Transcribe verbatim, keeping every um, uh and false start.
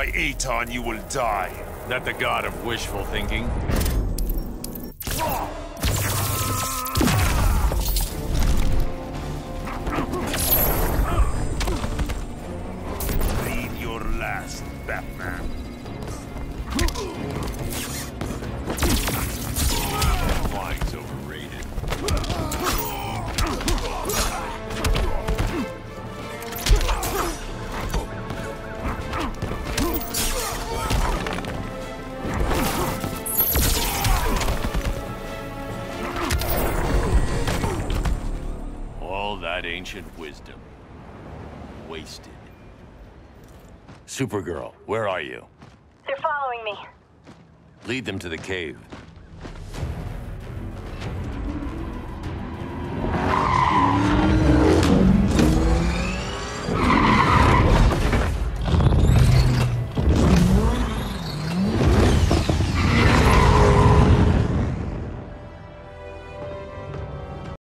by Aton, you will die. That the god of wishful thinking? Read your last, Batman. Flying's overrated. All that ancient wisdom. Wasted. Supergirl, where are you? They're following me. Lead them to the cave.